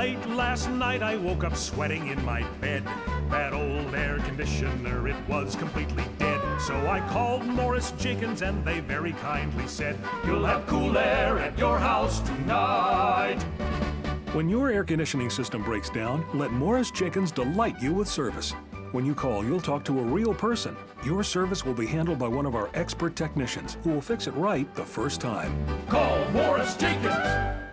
Late last night I woke up sweating in my bed. That old air conditioner, it was completely dead. So I called Morris Jenkins and they very kindly said, "You'll have cool air at your house tonight." When your air conditioning system breaks down, let Morris Jenkins delight you with service. When you call, you'll talk to a real person. Your service will be handled by one of our expert technicians who will fix it right the first time. Call Morris Jenkins.